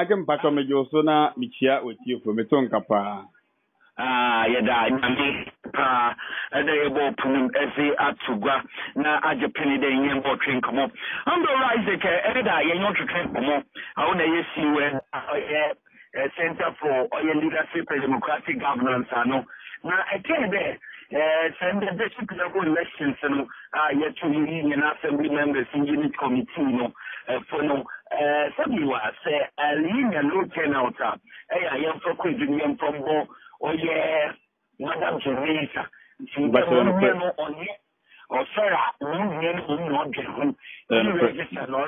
kem pato me joso na michia otie fo meton kapa. Yada nyame ada yebo punum ese atugwa na ajepene de nyembo twenkomo ando rise ke eda yenyo twenkomo awu na yesi we Center for Leadership and Democratic Governance ano na etende send the district level elections no yet to union assembly members in unit committee no for no sabiwa say linear low turnout yam for kwedum from bo Madam Teresa, she was on it. Or Sarah, not getting register or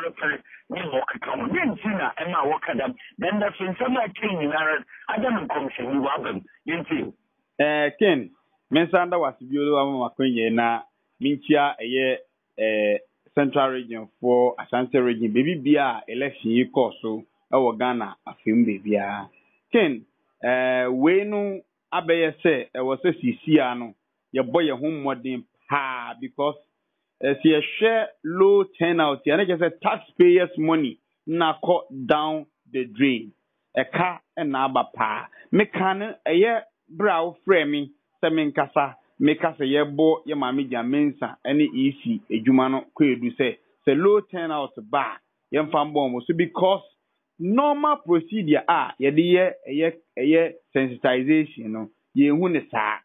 and I walk at them. Then that's in some king in I don't come to you, Robin. You Ken, Mensanda was beautiful na Minchia a central region for Ashanti region, baby beer election you call so our Ghana a film baby. Ken, we know abeye say e was CC ano ye boy your home modern ha because see a share low turnout and just say taxpayers money na cut down the drain e ka na aba pa me kan ye brow frame se me nkasa me kasa ye bo ye mama Mensa any EC ejuma no ko edu say low turnout ba ye mfa mbom so because normal procedure ye sensitization no ye hu ne saa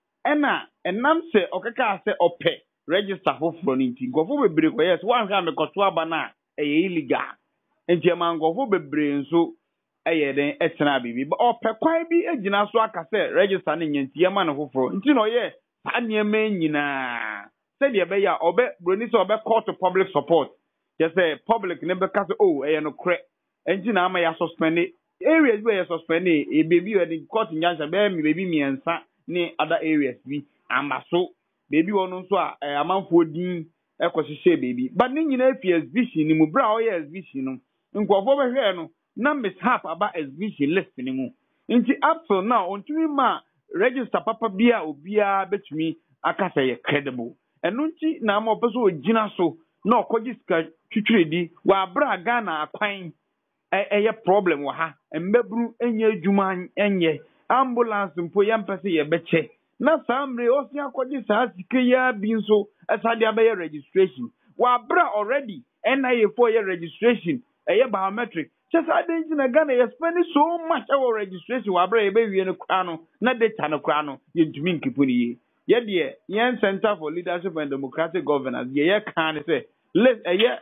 ena enam se okaka se ope register for fronti gofo bebre ko yes wan ha me koto aba na illegal enti mangofo bebre nso den etena bibi ba ope kwan bi egina so aka se register ne nyanti ye ma no foforo nti no ye sa niema nyina se de be ya obe broni se obe call to public support just say public ne be ka se no kre enti na ama ya suspend areas where you suspend baby or the court in Jansa baby me and ni other areas bi amaso baby ono so a amanfo din ekosise baby but ni nyina fi exhibition ni mu bra o ya exhibition no nkofo be hwe no na mishap aba exhibition list ni mu nti up till now ontumi ma register papa bia obia betumi akasa ye credible enu nti na ama opeso ogina so na okogi ska twitwedi wa bra Ghana akwan eye problem wa ha mbebru enye adwuma enye ambulance mpo yampese ye beche na samre osia akodi saa sike ya bi nso asade abaye registration wa bra already NIA for your registration eye biometric just adenji na Ghana you spend so much our registration wa bra ye be wie no kwa no na data no kwa no ye ntumi nkipuni ye de yen Center for Leadership and Democratic Governance ye kan say let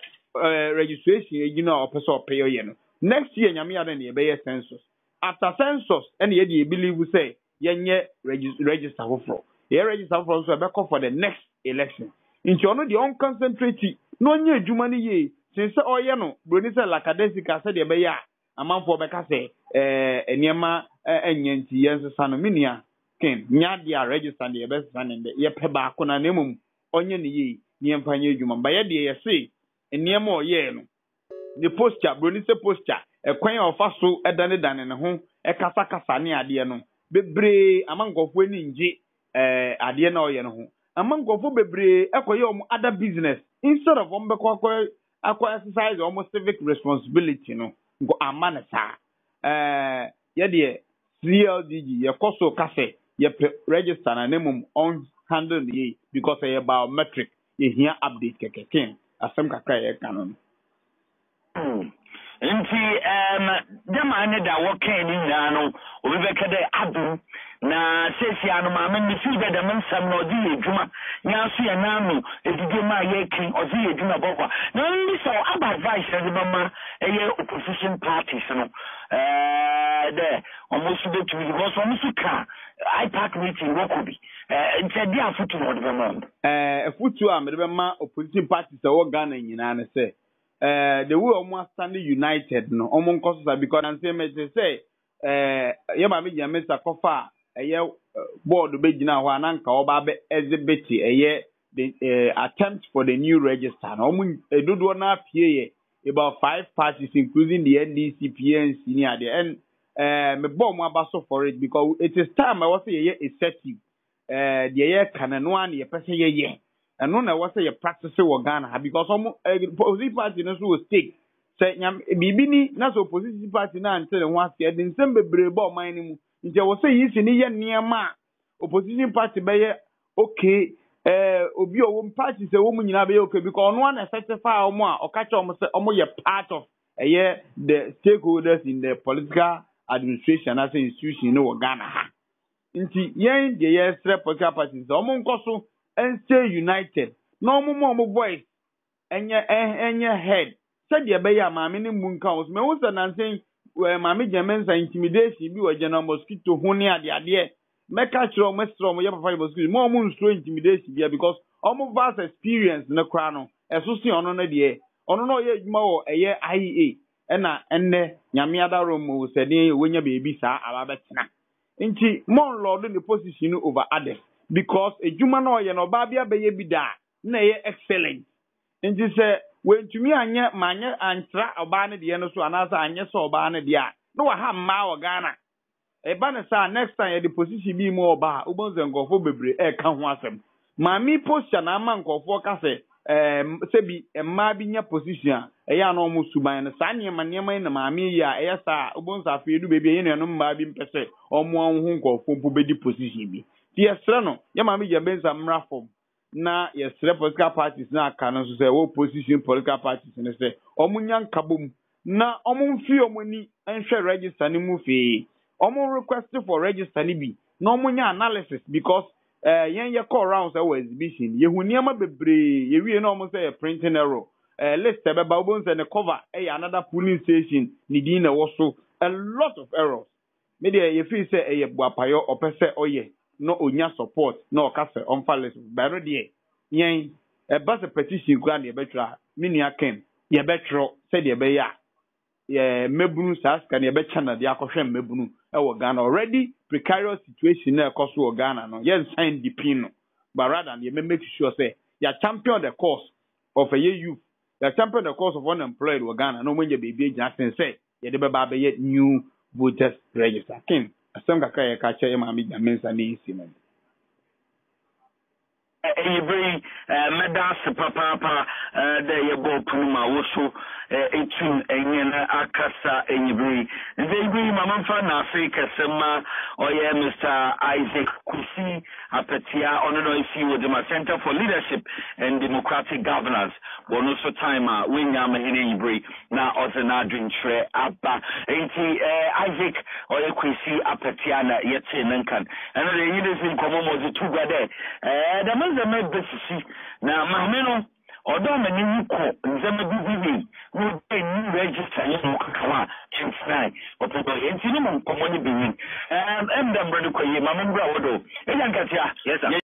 registration you know person pay ye no next year nyame ade ne be census after census and ye dey believe say yenye register for ye register for so be call for the next election nti ono dey on concentrate no nya adwuma ne ye since oye no broni say lakadesika say dey be ya amanfo be ka say eniema enyanti yensesa no minia ken nya dia register dey be san ne ye pe ba ko na nemum onye ne ye ni empanye adwuma ba ye dey ye say eniema oye no the posture broni se posture ekwan ofa so edane ne ho ekasa ne ade no bebre amangofo ni nje ade na oye no ho amangofo bebre ekoye om other business instead of om bekọ exercise almost civic responsibility no go amana sa ye de CLDG ye koso kase ye register na nemum on handle ye because ye biometric ye here update kekeken asem kakra ye kanon nti dema ne da wokan ni nyina no obebeka de adum na sesi anu ma me fi da dem nsam no di edwuma nya so ya na no edide ma ye kin ozi edwuma bokwa na ndi so aba advice de mama eye opposition parties no de almost be to because almost ka IPAC meeting wokobi nti dia futu no de mama futu am de ma opposition parties e wo Ghana nyina ne say the way almost standing united no almost cause because and say ye ma me Mensa kofa board be gina ho ananka oba be exhibit the attempt for the new register no dodo na pie about 5 parties including the NDC PNC ni ade and me bomb abaso for it because it is time I was say effective the ye kanano an ye pese ye and no na was say practice wo Ghana because some opposite party no so stake say bibini na so opposition party na ante le ho ase de nsem bebre ba oman ni mu nje wo say yi si ni ye niema opposition party be ye okay obi owo party say wo mu nyina be ye okay because ono na certify omo a okache omo say omo ye part of the stakeholders in the political administration as institution no Ghana ha nti yen de ye stre political parties omo nkoso and stay united no omo voice enye head said ye be ya maame ni mu nka os me wo say na say maame Jemensa intimidation bi wo General Mosquito ho ne ade meka chiro mo stro mo ye papa Mosquito mo nstro intimidation bia because omo vast experience na kra no eso si ono na de ono no ye adwuma wo eye IEA na enne nyame adaro mo sede wonya bebi saa aba betena nti mon lord the position over others because adwuma no ye no ba bia be ye bi da na ye excellent nti se wentumi anye manye antra oba ne de no so anasa anye so oba ne de a no wa ha mma wo Ghana eba ne sa next time the position bi mo oba ubonze ngofo bebre ka ho asem mami position na ama ngofo ka se sebi emma bi nya position eya no mo suban ne sa niema na mami ya eya sa ubonza afedu bebi ene no mma bi mpese omo ho ngofo mpo bedi position bi ti esre no ya mami Jemensa mra form na yesre political parties na aka no so say wo opposition political parties ne say omunya nkabom na omumfi omuni enhwe register ni mu fi omun request for register ni bi na omunya analysis because yen ye call rounds our exhibition ye huniama bebre ye wie na omun say printing error list ebeba obon say the cover another polling station ni din na wo so a lot of errors me dey ye feel say ye buapayo opese oye no onya support no okase onfa list baro de yen bus petition kura na ye betwa minia ken ye betro say de be ya mebunu saska na ye be channel de akohwe mebunu wo Ghana already precarious situation na ekoso wo Ghana no ye sign the pin no but rather ye make sure say ya champion the cause of a youth ya champion the cause of unemployed wo Ghana no monye baby Jackson say ye de be ba be new voters register ken asem kaka ye ka che ma mi Jemensa ni isi man Every medas papa the yebo puma woso etin enyena akasa enyibri nzegui mama mfa na Africa sema oye Mr. Isaac Kusi apetia ono isi with the Center for Leadership and Democratic Governance bono so time when nyama hene enyibri na ozena dwintre aba enti Isaac oye Kusi apetia na yete nankan eno de nyide sin komo mo tu gade the besisi na mahmeno odo mani wuko nzema bibi no new register you know kakawa chinsai opedo enti no mo komo ni bibi em dem brado koyi mamembra wodo ejankatia yes sir